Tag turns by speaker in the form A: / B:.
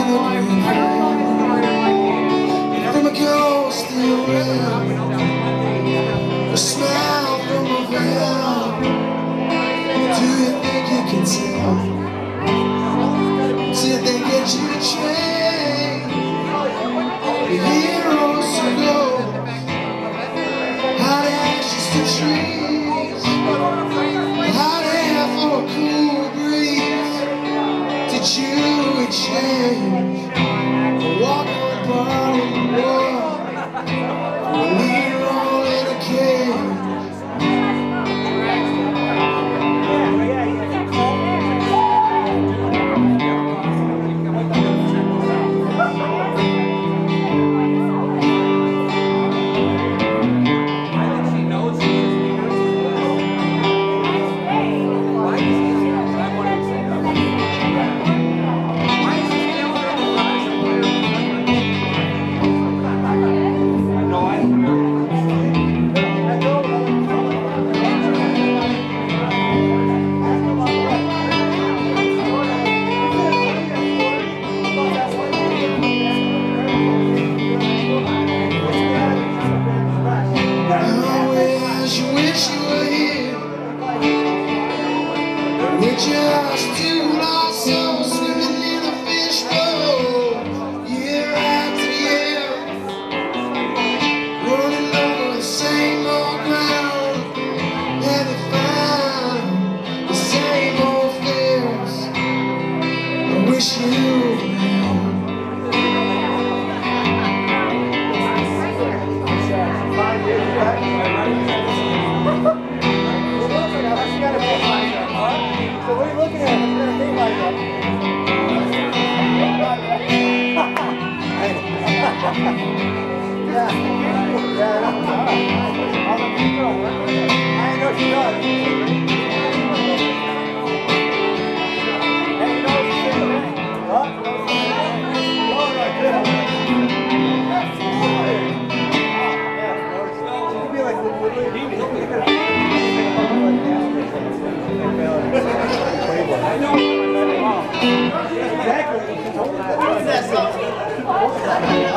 A: And from a ghost still red, a smile from a veil. Do you think you can tell? Do you think that you change? The heroes who go hot ashes to trees, hot air for a cool breeze. Did you exchange a walk on burning wood, a lead roll in a cage? We're just two lost souls swimming in a fishbowl, year after year, running over the same old ground, never found the same old fears. I wish you
B: So what are you looking at? What's going to be like that? Yeah. I know she does. Hey, you know she's in the ring. What? Oh, no, good. She could be like I know. Exactly.